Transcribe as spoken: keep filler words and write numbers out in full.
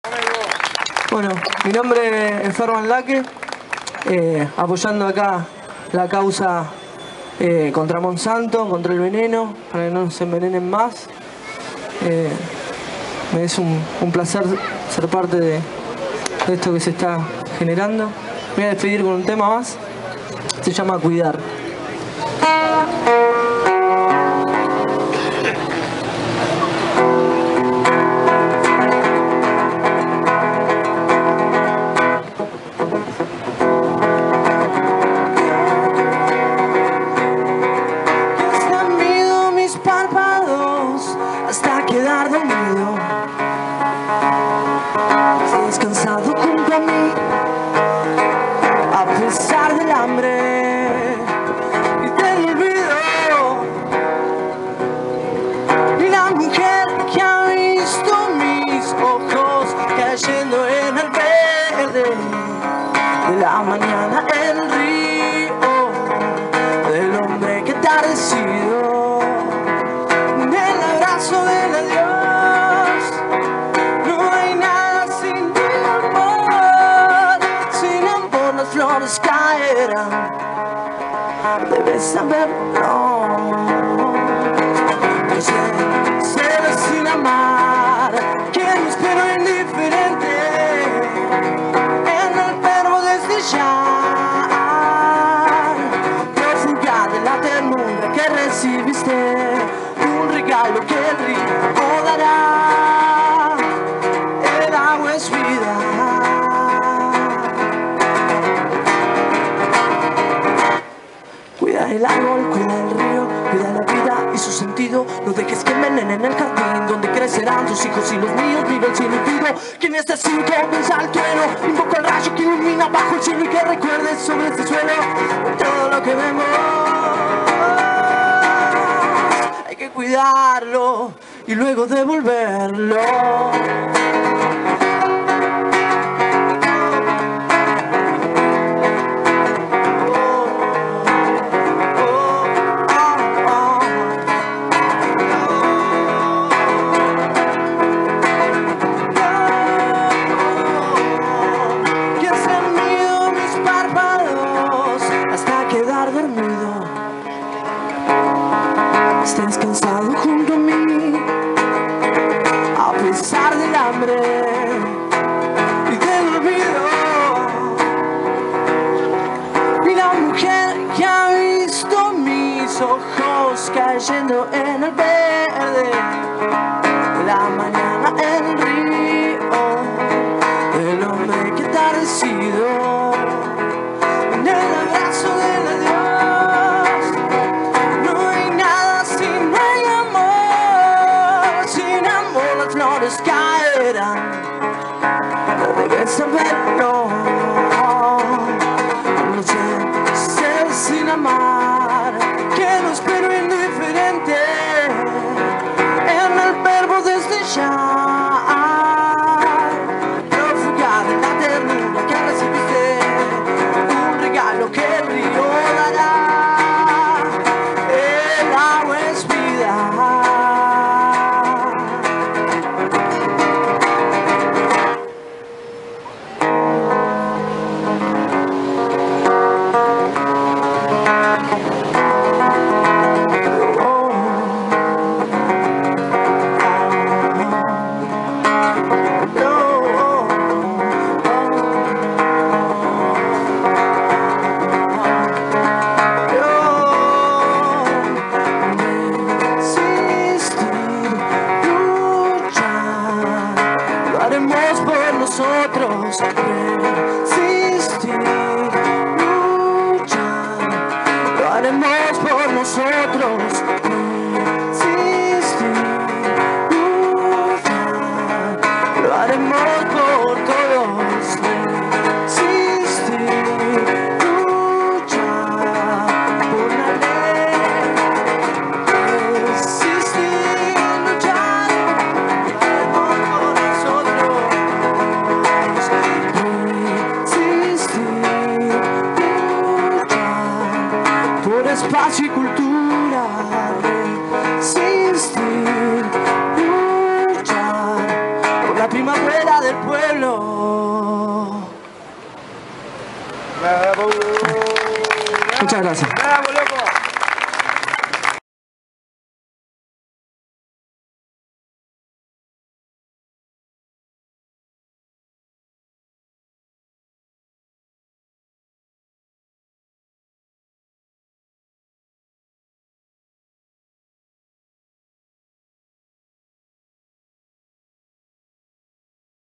Bueno, mi nombre es Ferman Laque, eh, apoyando acá la causa eh, contra Monsanto, contra el veneno, para que no se envenenen más. Eh, me es un, un placer ser parte de, de esto que se está generando. Me voy a despedir con un tema más, se llama Cuidar. Hasta quedar dormido, descansado junto a mí, a pesar del hambre y del olvido. Y la mujer que ha visto mis ojos cayendo en el verde de la mañana, el río del hombre que tardecido. Del adiós, no hay nada sin amor, sin amor las flores caerán, debes saberlo. Yo sé, sé sin amar, que no espero indiferente, en el verbo deslizar, prófuga de la ternura que recibiste. Regalo que el río dará, el agua es vida. Cuida el árbol, cuida el río, cuida la vida y su sentido. No dejes que envenenen el jardín donde crecerán tus hijos y los míos. Vive el cielo y pido que en este cinco piensa el trueno. Invoco el rayo que ilumina bajo el cielo y que recuerdes sobre este suelo todo lo que vemos. Cuidarlo y luego devolverlo. Que has dormido mis párpados hasta quedar dormido. Estás cansado junto a mí, a pesar del hambre y del olvido. Y la mujer que ha visto mis ojos cayendo en el verde de la mañana, el río, el hombre que tardecido, en el abrazo del adiós. Flores caerán, debes saberlo. No sé, ser sin amar, que no espero indiferente, en el verbo deslizar, prófuga de la ternura que recibiste, un regalo que el río dará, el agua es vida. Por nosotros, resistir, luchar, lo haremos por nosotros, resistir, luchar, lo haremos por todos, resistir, luchar, por la ley, resistir, luchar, lo haremos por nosotros. Espacio y cultura, resistir, luchar por la primavera del pueblo. gracias.